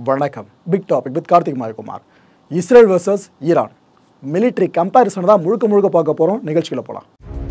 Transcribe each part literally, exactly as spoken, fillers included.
வணக்கம். Big topic with Karthik Mayakumar. Israel versus Iran military comparison தான் முழுக்க முழுக்க பார்க்க போகிறோம். நிகழ்ச்சியில் போகலாம்.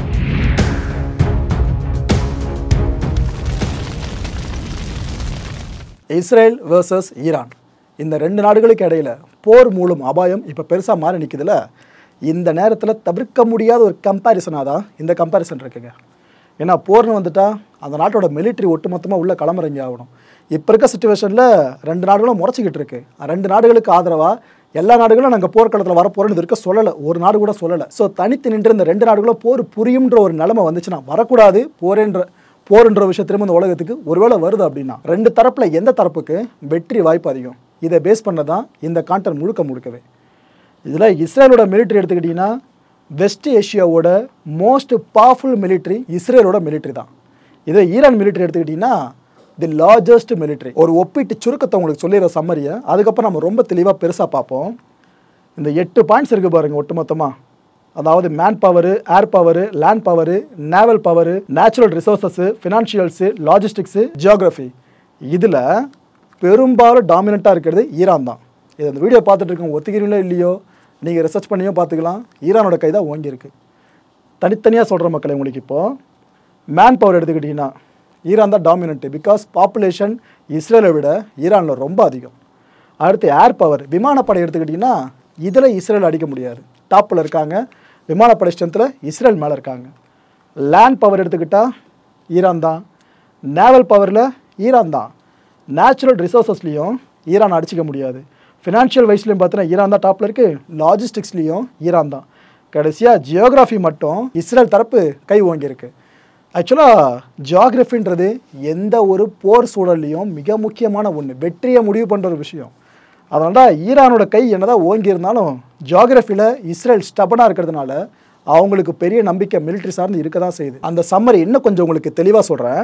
இஸ்ரேல் வர்சஸ் ஈரான், இந்த ரெண்டு நாடுகளுக்கு இடையில் போர் மூலம் அபாயம் இப்போ பெருசாக மாறி நிற்குதுல. இந்த நேரத்தில் தவிர்க்க முடியாத ஒரு கம்பேரிசனாக தான் இந்த கம்பேரிசன் இருக்குங்க. ஏன்னா போர்னு வந்துட்டா அந்த நாட்டோட மிலிட்ரி ஒட்டுமொத்தமாக உள்ள களமிறங்கி ஆகணும். இப்போ இருக்க சுச்சுவேஷனில் ரெண்டு நாடுகளும் முறைச்சிக்கிட்டு இருக்கு. ரெண்டு நாடுகளுக்கு ஆதரவாக எல்லா நாடுகளும் நாங்கள் போர்க்களத்தில் வரப்போகிறோன்னு இருக்க சொல்லலை, ஒரு நாடு கூட சொல்லலை. ஸோ தனித்து நின்று இந்த ரெண்டு நாடுகளும் போர் புரியுன்ற ஒரு நிலைமை வந்துச்சுன்னா, வரக்கூடாது போர்ன்ற போர்ன்ற விஷயம் திரும்ப இந்த உலகத்துக்கு ஒருவேளை வருது அப்படின்னா ரெண்டு தரப்பில் எந்த தரப்புக்கு வெற்றி வாய்ப்பு அதிகம், இதை பேஸ் பண்ண தான் இந்த கான்டென்ட் முழுக்க முழுக்கவே. இதில் இஸ்ரேலோட மிலிட்ரி எடுத்துக்கிட்டிங்கன்னா வெஸ்ட் ஏஷியாவோட மோஸ்ட் பவர்ஃபுல் மிலிட்ரி இஸ்ரேலோட மிலிட்ரி தான். இதே ஈரான் மிலிட்ரி எடுத்துக்கிட்டிங்கன்னா தி லார்ஜஸ்ட் மிலிட்ரி. ஒரு ஒப்பீட்டு சுருக்கத்தை உங்களுக்கு சொல்லிடுற சம்மரியை அதுக்கப்புறம் நம்ம ரொம்ப தெளிவாக பெருசாக பார்ப்போம். இந்த எட்டு பாயிண்ட்ஸ் இருக்குது பாருங்கள் ஒட்டுமொத்தமாக. அதாவது man power, air power, land power, naval power, natural resources, financials, logistics, geography, இதில் பெரும்பாலும் டாமினண்ட்டாக இருக்கிறது ஈரான் தான். இது அந்த வீடியோ பார்த்துட்டு இருக்கோம், ஒத்துக்கிறீங்களோ இல்லையோ நீங்கள் ரிசர்ச் பண்ணியோ பார்த்துக்கலாம். ஈரானோட கை தான் ஓங்கியிருக்கு. தனித்தனியாக சொல்கிற மக்களை உங்களுக்கு இப்போது மேன் பவர் எடுத்துக்கிட்டிங்கன்னா ஈரான் தான் டாமினண்ட்டு. பிகாஸ் பாப்புலேஷன் இஸ்ரேலை விட ஈரானில் ரொம்ப அதிகம். அடுத்து ஏர் பவர், விமானப்படை எடுத்துக்கிட்டிங்கன்னா இதில் இஸ்ரேல் அடிக்க முடியாது, டாப்பில் இருக்காங்க. விமானப்படை ஸ்ட்ரென்த்தில் இஸ்ரேல் மேலே இருக்காங்க. லேண்ட் பவர் எடுத்துக்கிட்டால் ஈரான் தான். நேவல் பவரில் ஈரான் தான். நேச்சுரல் ரிசோர்ஸஸ்லேயும் ஈரான் அடிச்சிக்க முடியாது. ஃபினான்ஷியல் வைஸ்லையும் பார்த்தீங்கன்னா ஈரான் தான் டாப்பில் இருக்குது. லாஜிஸ்டிக்ஸ்லேயும் ஈரான் தான். கடைசியாக ஜியோகிராஃபி மட்டும் இஸ்ரேல் தரப்பு கை ஓங்கியிருக்கு. ஆக்சுவலாக ஜியாகிரஃபின்றது எந்த ஒரு போர் சூழல்லையும் மிக முக்கியமான ஒன்று, வெற்றியை முடிவு பண்ணுற ஒரு விஷயம். அதனால தான் ஈரானோட கை என்னதான் ஓங்கி இருந்தாலும் ஜியாகிரஃபியில் இஸ்ரேல் ஸ்டபனாக இருக்கிறதுனால அவங்களுக்கு பெரிய நம்பிக்கை மிலிட்ரி சார்ந்து இருக்க தான் செய்யுது. அந்த சம்மரி இன்னும் கொஞ்சம் உங்களுக்கு தெளிவாக சொல்கிறேன்.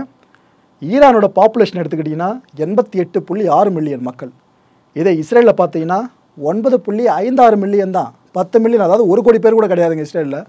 ஈரானோட பாப்புலேஷன் எடுத்துக்கிட்டிங்கன்னா எண்பத்தி எட்டு புள்ளி ஆறு மில்லியன் மக்கள். இதே இஸ்ரேலில் பார்த்தீங்கன்னா ஒன்பது புள்ளி ஐந்தாறு மில்லியன் தான், பத்து மில்லியன், அதாவது ஒரு கோடி பேர் கூட கிடையாதுங்க இஸ்ரேலில்.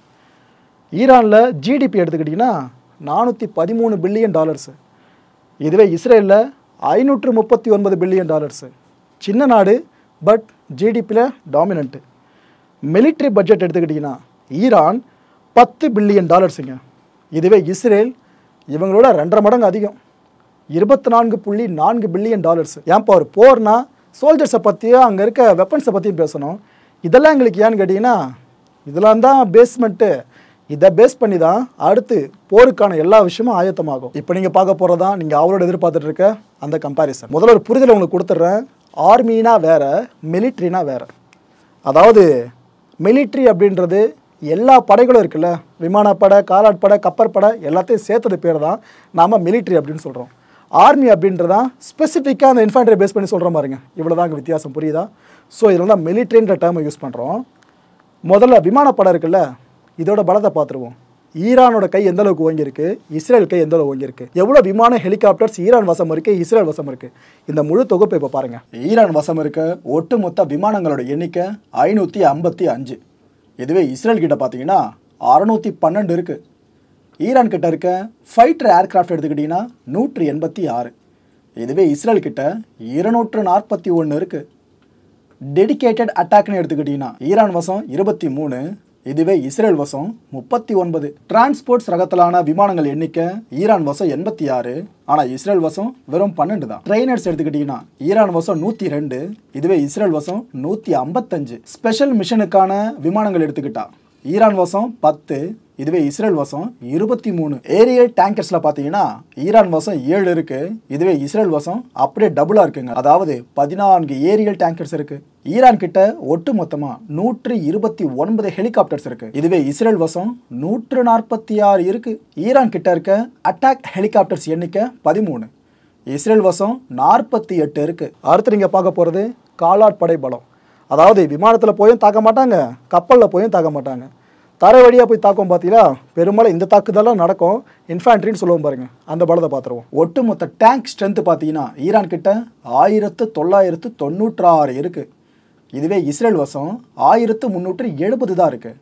ஈரானில் ஜிடிபி எடுத்துக்கிட்டிங்கன்னா நானூற்றி பதிமூணு பில்லியன் டாலர்ஸு. இதுவே இஸ்ரேலில் ஐநூற்று முப்பத்தி ஒன்பது பில்லியன் டாலர்ஸு. சின்ன நாடு, பட் ஜிடிபியில் டாமினண்ட்டு. மிலிட்ரி பட்ஜெட் எடுத்துக்கிட்டிங்கன்னா ஈரான் பத்து பில்லியன் டாலர்ஸுங்க. இதுவே இஸ்ரேல் இவங்களோட ரெண்டரை மடங்கு அதிகம், இருபத்தி நான்கு புள்ளி நான்கு பில்லியன் டாலர்ஸு. ஏன்ப்பா ஒரு போர்னா சோல்ஜர்ஸை பற்றியும் அங்கே இருக்க வெப்பன்ஸை பற்றியும் பேசணும். இதெல்லாம் எங்களுக்கு ஏன்னு கேட்டிங்கன்னா இதெல்லாம் தான் பேஸ்மெண்ட்டு. இதை பேஸ் பண்ணி தான் அடுத்து போருக்கான எல்லா விஷயமும் ஆயத்தமாகும். இப்போ நீங்கள் பார்க்க போகிறதான் நீங்கள் அவரோட எதிர்பார்த்துட்டு இருக்க அந்த கம்பேரிசன். முதல்ல ஒரு புரிதலை உங்களுக்கு கொடுத்துட்றேன். ஆர்மினா வேறு, மிலிட்ரினா வேறு. அதாவது மிலிட்ரி அப்படின்றது எல்லா படைகளும் இருக்குல்ல, விமானப்படை, காலாட்படை, கப்பற்படை எல்லாத்தையும் சேர்த்தது பேர் தான் நாம் மிலிட்ரி அப்படின்னு சொல்கிறோம். ஆர்மி அப்படின்றதான் ஸ்பெசிஃபிக்காக அந்த இன்ஃபேண்ட்ரி பேஸ் பண்ணி சொல்கிற மாதிரிங்க. இவ்வளோ தான் அங்கே வித்தியாசம், புரியுதா? ஸோ இதில் தான் மிலிட்ரின்ற டேர்மை யூஸ் பண்ணுறோம். முதல்ல விமானப்படை இருக்குல்ல, இதோட பலத்தை பார்த்துருவோம். ஈரானோட கை எந்த அளவுக்கு ஓங்கியிருக்கு, இஸ்ரேல் கை எந்த அளவுக்கு ஓங்கியிருக்கு, எவ்வளோ விமான ஹெலிகாப்டர்ஸ் ஈரான் வசம் இருக்குது, இஸ்ரேல் வசம் இருக்குது, இந்த முழு தொகுப்பை இப்போ பாருங்கள். ஈரான் வசம் இருக்க ஒட்டுமொத்த விமானங்களோட எண்ணிக்கை ஐநூற்றி ஐம்பத்தி அஞ்சு. இதுவே இஸ்ரேல் கிட்ட பார்த்தீங்கன்னா அறுநூற்றி பன்னெண்டு இருக்குது. ஈரான் கிட்ட இருக்க ஃபைட்டர் ஏர்கிராஃப்ட் எடுத்துக்கிட்டிங்கன்னா நூற்றி எண்பத்தி ஆறு. இதுவே இஸ்ரேல் கிட்ட இருநூற்று நாற்பத்தி ஒன்று இருக்குது. டெடிக்கேட்டட் அட்டாக்னு எடுத்துக்கிட்டிங்கன்னா ஈரான் வசம் இருபத்தி மூணு. இதுவே இஸ்ரேல் வசம் முப்பத்தி ஒன்பது. டிரான்ஸ்போர்ட்ஸ் ரகத்திலான விமானங்கள் எண்ணிக்கை ஈரான் வசம் எண்பத்தி ஆறு, ஆனால் இஸ்ரேல் வசம் வெறும் பன்னெண்டு தான். ட்ரெயினர்ஸ் எடுத்துக்கிட்டிங்கன்னா ஈரான் வசம் நூற்றி ரெண்டு. இதுவே இஸ்ரேல் வசம் நூற்றி ஐம்பத்தஞ்சு. ஸ்பெஷல் மிஷனுக்கான விமானங்கள் எடுத்துக்கிட்டா ஈரான் வசம் பத்து. இதுவே இஸ்ரேல் வசம் இருபத்தி மூணு. ஏரியல் டேங்கர்ஸில் பார்த்தீங்கன்னா ஈரான் வசம் ஏழு இருக்குது. இதுவே இஸ்ரேல் வசம் அப்படியே டபுளாக இருக்குங்க, அதாவது பதினான்கு ஏரியல் டேங்கர்ஸ் இருக்குது. ஈரான் கிட்ட ஒட்டு மொத்தமாக நூற்றி இருபத்தி ஒன்பது ஹெலிகாப்டர்ஸ் இருக்குது. இதுவே இஸ்ரேல் வசம் நூற்று நாற்பத்தி ஆறு இருக்குது. ஈரான் கிட்ட இருக்க அட்டாக் ஹெலிகாப்டர்ஸ் எண்ணிக்கை பதிமூணு. இஸ்ரேல் வசம் நாற்பத்தி எட்டு இருக்குது. அடுத்து நீங்கள் பார்க்க போகிறது காலாட்படை பலம். அதாவது விமானத்தில் போயும் தாக்க மாட்டாங்க, கப்பலில் போயும் தாக்க மாட்டாங்க, தரை வழியாக போய் தாக்கம். பார்த்தீங்களா, பெரும்பாலும் இந்த தாக்குதெல்லாம் நடக்கும். இன்ஃபேண்ட்ரின்னு சொல்லுவோம் பாருங்க, அந்த பலத்தை பார்த்துருவோம். ஒட்டுமொத்த டேங்க் ஸ்ட்ரென்த்து பார்த்தீங்கன்னா ஈரான் கிட்ட ஆயிரத்து தொள்ளாயிரத்து தொண்ணூற்றி ஆறு இருக்குது. இதுவே இஸ்ரேல் வசம் ஆயிரத்து முந்நூற்றி எழுபது தான் இருக்குது.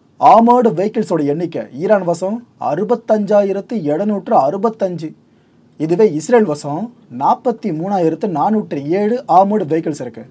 ஆர்மர்டு வெஹிக்கிள்ஸோட எண்ணிக்கை ஈரான் வசம் அறுபத்தஞ்சாயிரத்து எழுநூற்று அறுபத்தஞ்சு. இதுவே இஸ்ரேல் வசம் நாற்பத்தி மூணாயிரத்து நானூற்றி ஏழு ஆர்மர்டு வெஹிக்கிள்ஸ் இருக்கு.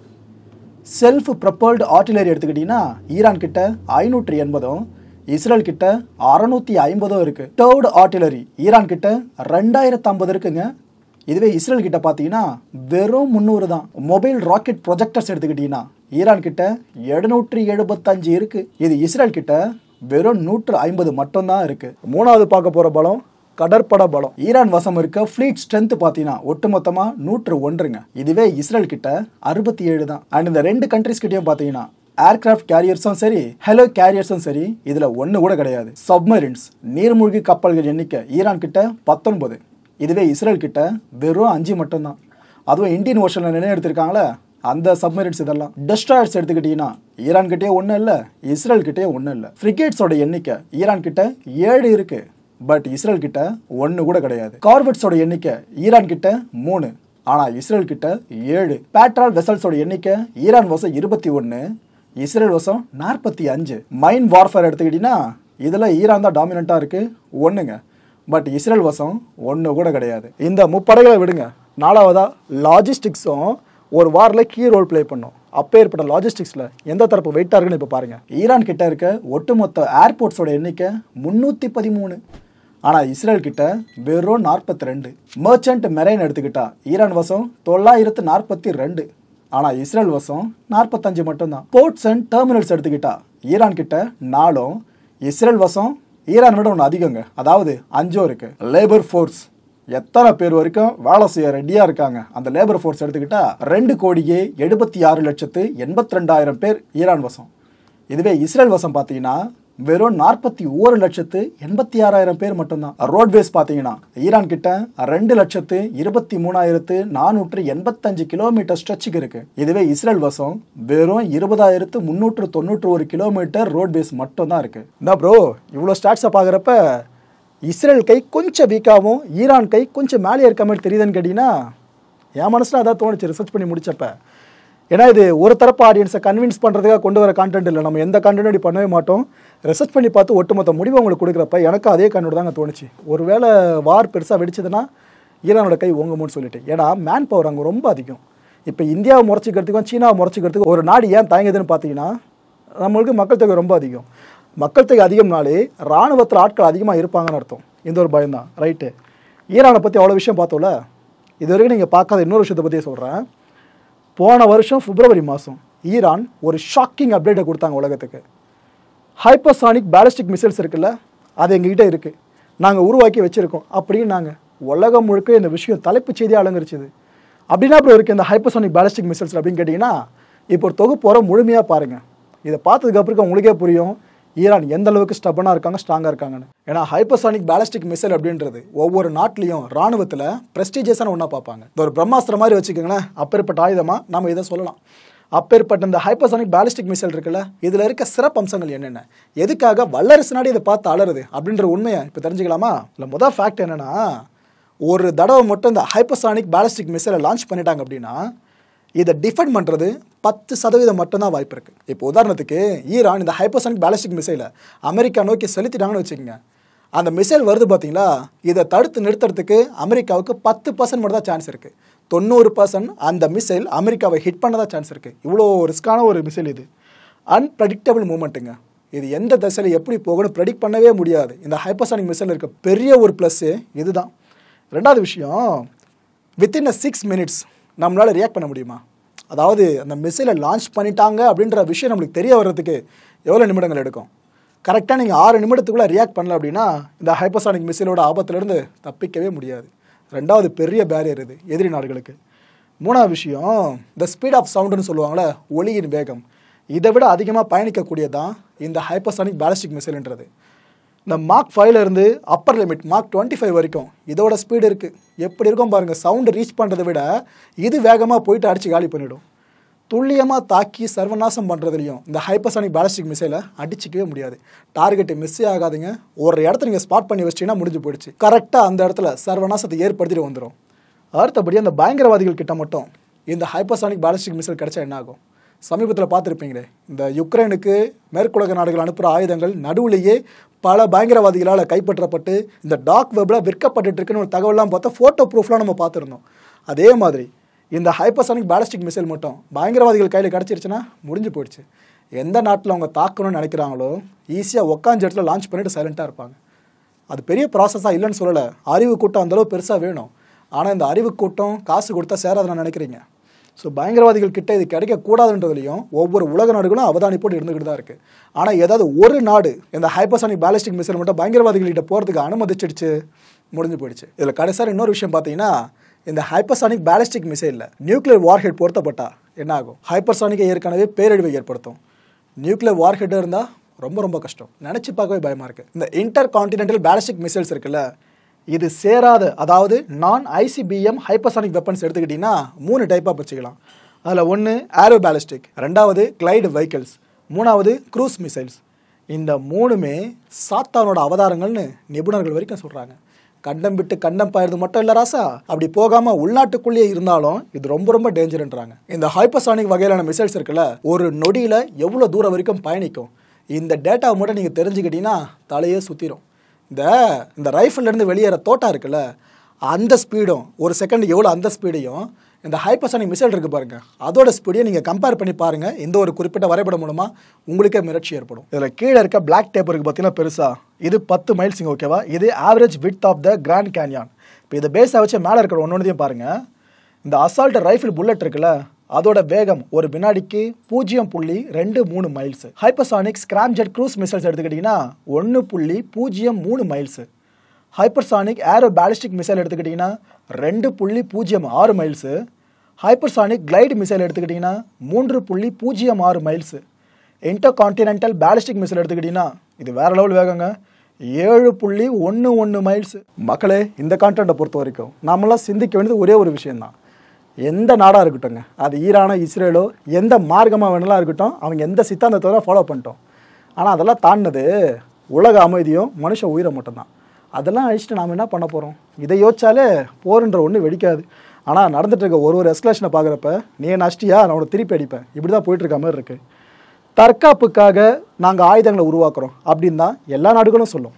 செல்ஃப் ப்ரப்பல்டு ஆர்டிலரி எடுத்துக்கிட்டிங்கன்னா ஈரான் கிட்ட ஐநூற்றி எண்பதும் இஸ்ரேல் கிட்ட அறுநூத்தி ஐம்பதும் இருக்கு. டர்வ்டு ஆர்டிலரி ஈரான் கிட்ட ரெண்டாயிரத்து ஐம்பது இருக்குங்க. இதுவே இஸ்ரேல் கிட்ட பார்த்தீங்கன்னா வெறும் முந்நூறு தான். மொபைல் ராக்கெட் ப்ரொஜெக்டர்ஸ் எடுத்துக்கிட்டிங்கன்னா ஈரான் கிட்ட எழுநூற்றி எழுபத்தஞ்சு இருக்கு. இது இஸ்ரேல் கிட்ட வெறும் நூற்று ஐம்பது மட்டும்தான் இருக்கு. மூணாவது பார்க்க போகிற பலம் கடற்பட பலம். ஈரான் வசம் இருக்க ஃப்ளீட் ஸ்ட்ரென்த் பார்த்தீங்கன்னா ஒட்டுமொத்தமாக நூற்று ஒன்றுங்க. இதுவே இஸ்ரேல் கிட்ட அறுபத்தி ஏழு தான். அண்ட் இந்த ரெண்டு கண்ட்ரிஸ் கிட்டையும் பார்த்தீங்கன்னா ஏர்கிராஃப்ட் கேரியர்ஸும் சரி ஹெலோ கேரியர்ஸும் சரி இதில் ஒன்று கூட கிடையாது. சப்மரின்ஸ் நீர்மூழ்கி கப்பல்கள் எண்ணிக்கை ஈரான் கிட்ட பத்தொன்பது. இதுவே இஸ்ரேல் கிட்ட வெறும் அஞ்சு மட்டும்தான். அதுவும் இந்தியன் ஓஷனில் நின்று எடுத்திருக்காங்களே அந்த சப்மரின்ஸ் இதெல்லாம். டெஸ்ட்ராயர்ஸ் எடுத்துக்கிட்டிங்கன்னா ஈரான் கிட்டே ஒன்றும் இல்லை, இஸ்ரேல் கிட்டே ஒன்றும் இல்லை. ஃப்ரிகேட்ஸோட எண்ணிக்கை ஈரான் கிட்ட ஏழு இருக்கு, பட் இஸ்ரேல் கிட்ட ஒன்று கூட கிடையாது. கார்வெட்ஸோட எண்ணிக்கை ஈரான் கிட்ட மூணு, ஆனால் இஸ்ரேல் கிட்ட ஏழு. பேட்ரால் வெசல்ஸோட எண்ணிக்கை ஈரான் வசம் இருபத்தி ஒன்று, இஸ்ரேல் வசம் நாற்பத்தி அஞ்சு. மைன் வார்ஃபேர் எடுத்துக்கிட்டிங்கன்னா இதில் ஈரான் தான் டாமினண்ட்டாக இருக்குது ஒன்றுங்க, பட் இஸ்ரேல் வசம் ஒன்று கூட கிடையாது. இந்த முப்படைகளை விடுங்க. நாலாவதா லாஜிஸ்டிக்ஸும் ஒரு வாரில் கீ ரோல் பிளே பண்ணும். அப்போ ஏற்பட்ட லாஜிஸ்டிக்ஸில் எந்த தரப்பு வெயிட்டாக இருக்குன்னு இப்போ பாருங்கள். ஈரான் கிட்ட இருக்க ஒட்டுமொத்த ஏர்போர்ட்ஸோட எண்ணிக்கை முந்நூற்றி பதிமூணு, ஆனால் இஸ்ரேல் கிட்ட வெறும் நாற்பத்தி ரெண்டு. மர்ச்சன்ட் மெரைன் எடுத்துக்கிட்டா ஈரான் வசம் தொள்ளாயிரத்து நாற்பத்தி ரெண்டு, ஆனால் இஸ்ரேல் வசம் நாற்பத்தஞ்சு மட்டும்தான். போர்ட்ஸ் அண்ட் டெர்மினல்ஸ் எடுத்துக்கிட்டா ஈரான் கிட்ட நாலும், இஸ்ரேல் வசம் ஈரான் விட ஒன்று அதிகங்க, அதாவது அஞ்சோ இருக்கு. லேபர் ஃபோர்ஸ் எத்தனை பேர் வரைக்கும் வேலை செய்ய ரெடியாக இருக்காங்க அந்த லேபர் ஃபோர்ஸ் எடுத்துக்கிட்டா ரெண்டு கோடியே எழுபத்தி ஆறு லட்சத்து எண்பத்தி ரெண்டாயிரம் பேர் ஈரான் வசம். இதுவே இஸ்ரேல் வசம் பார்த்தீங்கன்னா வெறும் நாற்பத்தி ஓரு லட்சத்து எண்பத்தி ஆறாயிரம் பேர் மட்டும்தான். ரோட்வேஸ் பார்த்தீங்கன்னா ஈரான் கிட்ட ரெண்டு லட்சத்து இருபத்தி மூணாயிரத்து நானூற்று எண்பத்தஞ்சு கிலோமீட்டர் ஸ்ட்ரெச்சுக்கு இருக்கு. இதுவே இஸ்ரேல் வசம் வெறும் இருபதாயிரத்து முன்னூற்று தொண்ணூற்று ஒரு கிலோமீட்டர் ரோட்வேஸ் மட்டும்தான் இருக்கு. என்ன ப்ரோ இவ்வளோ ஸ்டாட்ஸை பார்க்குறப்ப இஸ்ரேல் கை கொஞ்சம் வீக்காகவும் ஈரான் கை கொஞ்சம் மேலே இருக்க மாதிரி தெரியுதுன்னு கேட்டிங்கன்னா என் மனசில் அதான் தோணுச்சு ரிசர்ச் பண்ணி முடிச்சப்ப. ஏன்னா இது ஒரு தரப்பு ஆடியன்ஸை கன்வின்ஸ் பண்ணுறதுக்காக கொண்டு வர கான்டென்ட் இல்லை. நம்ம எந்த கான்டென்ட்டும் இப்படி பண்ணவே மாட்டோம். ரிசர்ச் பண்ணி பார்த்து ஒட்டுமொத்த முடிவு உங்களுக்கு கொடுக்குறப்ப எனக்கு அதே கண்ணோடு தாங்க தோணுச்சு. ஒருவேளை வார் பெருசாக வெடிச்சதுன்னா ஈரானோட கை ஓங்குமோன்னு சொல்லிட்டு. ஏன்னா மேன் பவர் அங்கே ரொம்ப அதிகம். இப்போ இந்தியாவை முறைச்சிக்கிறதுக்கும் சீனாவை முறைச்சிக்கிறதுக்கும் ஒரு நாடு ஏன் தயங்குதுன்னு பார்த்தீங்கன்னா நம்மளுக்கு மக்கள் தொகை ரொம்ப அதிகம். மக்கள் தொகை அதிகம்னாலே இராணுவத்தில் ஆட்கள் அதிகமாக இருப்பாங்கன்னு அர்த்தம். இந்த ஒரு பயம்தான். ரைட்டு, ஈரானை பற்றி அவ்வளோ விஷயம் பார்த்தோம்ல. இது வரைக்கும் நீங்கள் பார்க்காத இன்னொரு விஷயத்தை பற்றி சொல்கிறேன். போன வருஷம் பிப்ரவரி மாதம் ஈரான் ஒரு ஷாக்கிங் அப்டேட்டை கொடுத்தாங்க உலகத்துக்கு. ஹைப்பர்சானிக் பேலிஸ்டிக் மிசைல்ஸ் இருக்குல்ல, அது எங்ககிட்ட இருக்குது, நாங்கள் உருவாக்கி வச்சுருக்கோம் அப்படின்னு நாங்கள் உலகம் முழுக்க இந்த விஷயம் தலைப்பு செய்தியாக அலங்கரிச்சுது. அப்படின்னா அப்புறம் இருக்குது இந்த ஹைப்பர்சானிக் பேலிஸ்டிக் மிசைல்ஸ் அப்படின்னு கேட்டிங்கன்னா இப்போ ஒரு தொகுப்போற முழுமையாக பாருங்கள். இதை பார்த்ததுக்கப்புறம் உங்களுக்கே புரியும் ஈரான் எந்த அளவுக்கு ஸ்டபனாக இருக்காங்க, ஸ்ட்ராங்காக இருக்காங்கன்னு. ஏன்னா ஹைப்பர்சானிக் பேலிஸ்டிக் மிசைல் அப்படின்றது ஒவ்வொரு நாட்டிலையும் ராணுவத்தில் ப்ரெஸ்டீஜியஸான ஒன்றா பார்ப்பாங்க. இந்த ஒரு பிரம்மாஸ்திரம் மாதிரி வச்சுக்கோங்களேன், அப்பேற்பட்ட ஆயுதமாக நம்ம இதை சொல்லலாம். அப்பேற்பட்ட இந்த ஹைப்பர்சானிக் பேலிஸ்டிக் மிசைல் இருக்குல்ல, இதில் இருக்க சிறப்பு அம்சங்கள் என்னென்ன, எதுக்காக வல்லரசு நாடு இதை பார்த்து அலருது அப்படின்ற உண்மையை இப்போ தெரிஞ்சுக்கலாமா? இல்லை முதல் ஃபேக்ட் என்னென்னா, ஒரு தடவை மட்டும் இந்த ஹைப்பர்சானிக் பேலிஸ்டிக் மிசைலை லான்ச் பண்ணிட்டாங்க அப்படின்னா இதை டிஃபெண்ட் பண்ணுறது பத்து சதவீதம் மட்டும்தான் வாய்ப்பு இருக்குது. இப்போ உதாரணத்துக்கு ஈரான் இந்த ஹைப்பர்சானிக் பேலிஸ்டிக் மிசைலை அமெரிக்கா நோக்கி செலுத்திட்டாங்கன்னு வச்சுக்கோங்க. அந்த மிசைல் வருது பார்த்தீங்களா, இதை தடுத்து நிறுத்துறதுக்கு அமெரிக்காவுக்கு பத்து பர்சன்ட் மட்டும் தான் சான்ஸ் இருக்குது. தொண்ணூறு பர்சன்ட் அந்த மிசைல் அமெரிக்காவை ஹிட் பண்ண தான் சான்ஸ் இருக்குது. இவ்வளோ ரிஸ்க்கான ஒரு மிசைல் இது. அன்பிரடிக்டபிள் மூமெண்ட்டுங்க. இது எந்த திசையில் எப்படி போகணும் ப்ரெடிக்ட் பண்ணவே முடியாது. இந்த ஹைப்பர்சானிக் மிசைல் இருக்க பெரிய ஒரு ப்ளஸ்ஸு இதுதான். ரெண்டாவது விஷயம், வித்தின் அ சிக்ஸ் மினிட்ஸ் நம்மளால் ரியாக்ட் பண்ண முடியுமா? அதாவது அந்த மிசைலை லான்ச் பண்ணிட்டாங்க அப்படின்ற விஷயம் நம்மளுக்கு தெரிய வர்றதுக்கு எவ்வளோ நிமிடங்கள் எடுக்கும்? கரெக்டாக நீங்கள் ஆறு நிமிடத்துக்குள்ளே ரியாக்ட் பண்ணல அப்படின்னா இந்த ஹைப்பர்சானிக் மிசைலோட ஆபத்துலேருந்து தப்பிக்கவே முடியாது. ரெண்டாவது பெரிய பேரியர் இது எதிரி நாடுகளுக்கு. மூணாவது விஷயம், இந்த ஸ்பீட் ஆஃப் சவுண்டுன்னு சொல்லுவாங்களே, ஒளியின் வேகம், இதை விட அதிகமாக பயணிக்கக்கூடியதான் இந்த ஹைப்பர்சானிக் பேலிஸ்டிக் மிசைல்ன்றது. இந்த மார்க் ஃபைவ்ல இருந்து upper limit mark twenty five வரைக்கும் இதோட ஸ்பீடு இருக்குது. எப்படி இருக்கும் பாருங்கள், சவுண்டு ரீச் பண்ணுறதை விட இது வேகமாக போயிட்டு அடித்து காலி பண்ணிவிடும். துல்லியமாக தாக்கி சர்வநாசம் பண்ணுறதுலையும் இந்த ஹைப்பர்சானிக் பேலிஸ்டிக் மிசைலை அடிச்சிக்கவே முடியாது. டார்கெட்டை மிஸ்ஸே ஆகாதுங்க. ஒரு இடத்த நீங்கள் ஸ்பாட் பண்ணி வச்சிட்டிங்கன்னா முடிஞ்சு போயிடுச்சு. கரெக்டாக அந்த இடத்துல சர்வநாசத்தை ஏற்படுத்திட்டு வந்துடும். அடுத்தபடி அந்த பயங்கரவாதிகள் கிட்ட மட்டும் இந்த ஹைப்பர்சானிக் பேலிஸ்டிக் மிசைல் கிடச்சா என்ன ஆகும்? சமீபத்தில் பார்த்துருப்பீங்களே, இந்த யுக்ரைனுக்கு மேற்குலக நாடுகள் அனுப்புகிற ஆயுதங்கள் நடுவுலேயே பல பயங்கரவாதிகளால் கைப்பற்றப்பட்டு இந்த டாக் வெப்பில் விற்கப்பட்டு இருக்குன்னு ஒரு தகவலாம் பார்த்தா ஃபோட்டோ ப்ரூஃப்லாம் நம்ம பார்த்துருந்தோம். அதே மாதிரி இந்த ஹைப்பர்சானிக் பேலிஸ்டிக் மிசைல் மட்டும் பயங்கரவாதிகள் கையில் கிடச்சிருச்சுன்னா முடிஞ்சு போயிடுச்சு. எந்த நாட்டில் அவங்க தாக்கணும்னு நினைக்கிறாங்களோ ஈஸியாக உக்காஞ்ச இடத்துல லான்ச் பண்ணிவிட்டு சைலண்ட்டாக இருப்பாங்க. அது பெரிய ப்ராசஸாக இல்லைன்னு சொல்லலை, அறிவு கூட்டம் அந்தளவு பெருசாக வேணும். ஆனால் இந்த அறிவு கூட்டம் காசு கொடுத்தா சேராது நான் நினைக்கிறீங்க. ஸோ பயங்கரவாதிகள் கிட்ட இது கிடைக்கக்கூடாதுன்றதுலையும் ஒவ்வொரு உலக நாடுகளும் அவதானிப்போடு இருந்துக்கிட்டு தான் இருக்குது. ஆனால் ஏதாவது ஒரு நாடு இந்த ஹைப்பர்சானிக் பேலிஸ்டிக் மிசைல் மட்டும் பயங்கரவாதிகள்கிட்ட போகிறதுக்கு அனுமதிச்சிடுச்சு, முடிஞ்சு போயிடுச்சு. இதில் கடைசியாக இன்னொரு விஷயம் பார்த்தீங்கன்னா, இந்த ஹைப்பர்சானிக் பேலிஸ்டிக் மிசைலில் நியூக்ளியர் வார்ஹெட் பொருத்தப்பட்டால் என்ன ஆகும்? ஹைப்பர்சானிக்கை ஏற்கனவே பேரழிவை ஏற்படுத்தும். நியூக்ளியர் வார்ஹெட் இருந்தால் ரொம்ப ரொம்ப கஷ்டம், நினச்சி பார்க்கவே பயமாக இருக்குது. இந்த இன்டர் கான்டினென்டல் பேலிஸ்டிக் மிசைல்ஸ் இருக்குல்ல, இது சேராத, அதாவது நான் ஐசிபிஎம் ஹைப்பர்சானிக் வெப்பன்ஸ் எடுத்துக்கிட்டிங்கன்னா மூணு டைப்பாக வச்சுக்கலாம். அதில் ஒன்று ஏரோ பேலிஸ்டிக், ரெண்டாவது கிளைடு வெஹிக்கிள்ஸ், மூணாவது க்ரூஸ் மிசைல்ஸ். இந்த மூணுமே சாத்தானோட அவதாரங்கள்னு நிபுணர்கள் வரைக்கும் சொல்கிறாங்க. கண்டம் விட்டு கண்டம் பாயிறது மட்டும் இல்லை ராசா, அப்படி போகாமல் உள்நாட்டுக்குள்ளேயே இருந்தாலும் இது ரொம்ப ரொம்ப டேஞ்சர்ன்றாங்க. இந்த ஹைப்பர்சானிக் வகையிலான மிசைல்ஸ் இருக்குல்ல, ஒரு நொடியில் எவ்வளோ தூரம் வரைக்கும் பயணிக்கும், இந்த டேட்டாவை மட்டும் நீங்கள் தெரிஞ்சுக்கிட்டீங்கன்னா தலையே சுற்றிடும். இந்த இந்த ரைஃபிள்லேருந்து வெளியேற தோட்டா இருக்குல்ல, அந்த ஸ்பீடும் ஒரு செகண்டுக்கு எவ்வளோ அந்த ஸ்பீடையும் இந்த ஹைப்பர்சானிக் மிசைல் இருக்குது பாருங்கள், அதோட ஸ்பீடையும் நீங்கள் கம்பேர் பண்ணி பாருங்கள். இந்த ஒரு குறிப்பிட்ட வரைபடம் மூலமாக உங்களுக்கே மிரட்சி ஏற்படும். இதில் கீழே இருக்க பிளாக் டேப் இருக்குது பார்த்தீங்கன்னா பெருசாக, இது பத்து மைல்ஸுங்க, ஓகேவா? இது average width of the Grand Canyon. இப்போ இதை பேஸாக வச்சு மேலே இருக்கிற ஒன்றொன்றையும் பாருங்கள். இந்த அசால்ட் ரைஃபிள் புல்லட் இருக்குல்ல, அதோட வேகம் ஒரு வினாடிக்கு பூஜ்ஜியம் புள்ளி ரெண்டு மூணு miles. Hypersonic scramjet cruise missiles எடுத்துக்கிட்டிங்கன்னா ஒன்று புள்ளி பூஜ்ஜியம் மூணு miles. Hypersonic aero ballistic missile எடுத்துக்கிட்டிங்கன்னா ரெண்டு புள்ளி பூஜ்ஜியம் ஆறு மைல்ஸு. ஹைப்பர்சானிக் கிளைடு மிசைல் எடுத்துக்கிட்டிங்கன்னா மூன்று புள்ளி பூஜ்ஜியம் ஆறு miles. Intercontinental ballistic missile எடுத்துக்கிட்டிங்கன்னா இது வேறு லெவல் வேகங்க, ஏழு புள்ளி ஒன்று ஒன்று மைல்ஸு. மக்களே, இந்த கான்டென்ட்டை பொறுத்த வரைக்கும் நம்மளாம் சிந்திக்க வேண்டியது ஒரே ஒரு விஷயந்தான். எந்த நாடாக இருக்கட்டும்ங்க, அது ஈரானோ இஸ்ரேலோ எந்த மார்க்கமாக வேணாலும் இருக்கட்டும், அவங்க எந்த சித்தாந்தத்தை தான் ஃபாலோ பண்ணிட்டோம். ஆனால் அதெல்லாம் தாண்டினது உலக அமைதியும் மனுஷ உயிரை மட்டும்தான். அதெல்லாம் அழிச்சிட்டு நாம் என்ன பண்ண போகிறோம்? இதை யோசிச்சாலே போருன்ற ஒன்று வெடிக்காது. ஆனால் நடந்துட்டு இருக்க ஒரு ஒரு எஸ்கலேஷனை பார்க்குறப்ப நீ நஷ்டியா நான் உனக்கு திருப்பி அடிப்பேன், இப்படி தான் போயிட்டுருக்க மாதிரி இருக்குது. தற்காப்புக்காக நாங்கள் ஆயுதங்களை உருவாக்குறோம் அப்படின்னு தான் எல்லா நாடுகளும் சொல்லும்.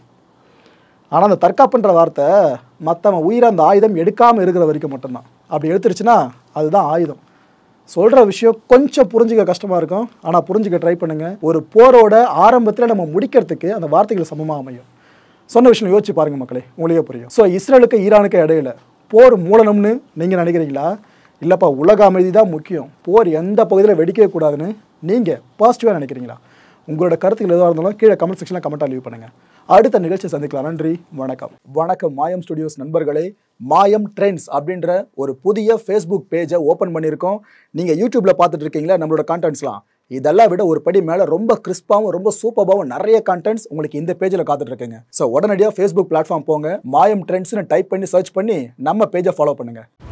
ஆனால் அந்த தற்காப்புன்ற வார்த்தை மற்றவன் உயிரை அந்த ஆயுதம் எடுக்காமல் இருக்கிற வரைக்கும் மட்டும்தான். அப்படி எடுத்துருச்சுன்னா அதுதான் ஆயுதம். சொல்கிற விஷயம் கொஞ்சம் புரிஞ்சிக்க கஷ்டமாக இருக்கும், ஆனால் புரிஞ்சிக்க ட்ரை பண்ணுங்கள். ஒரு போரோட ஆரம்பத்தில் நம்ம முடிக்கிறதுக்கு அந்த வார்த்தைகள் சமமாக அமையும். சொன்ன விஷயம் யோசிச்சு பாருங்கள் மக்களே, உங்களுக்கே புரியும். ஸோ இஸ்ரேலுக்கு ஈரானுக்கு இடையில போர் மூலணும்னு நீங்கள் நினைக்கிறீங்களா? இல்லைப்பா, உலக அமைதி தான் முக்கியம், போர் எந்த பகுதியில் வெடிக்கவே கூடாதுன்னு நீங்கள் பாசிட்டிவாக நினைக்கிறீங்களா? உங்களோட கருத்துக்கள் எதுவாக இருந்தாலும் கீழே கமெண்ட் செக்ஷனில் கமெண்ட்டாக லீவ் பண்ணுங்கள். அடுத்த நிகழ்ச்சி சந்திக்கலாம். நன்றி, வணக்கம். வணக்கம் மாயம் ஸ்டுடியோஸ் நண்பர்களே. மாயம் ட்ரெண்ட்ஸ் அப்படின்ற ஒரு புதிய ஃபேஸ்புக் பேஜை ஓப்பன் பண்ணியிருக்கோம். நீங்கள் யூடியூப்பில் பார்த்துட்டு இருக்கீங்களா நம்மளோட கான்டென்ட்ஸ்லாம்? இதெல்லாம் விட ஒரு படி மேலே ரொம்ப கிறிஸ்பாகவும் ரொம்ப சூப்பராகவும் நிறைய கான்டென்ட்ஸ் உங்களுக்கு இந்த பேஜில் காத்துட்டு இருக்குங்க. ஸோ உடனடியாக ஃபேஸ்புக் பிளாட்ஃபார்ம் போங்க, மாயம் ட்ரெண்ட்ஸ்னு டைப் பண்ணி சர்ச் பண்ணி நம்ம பேஜை ஃபாலோ பண்ணுங்கள்.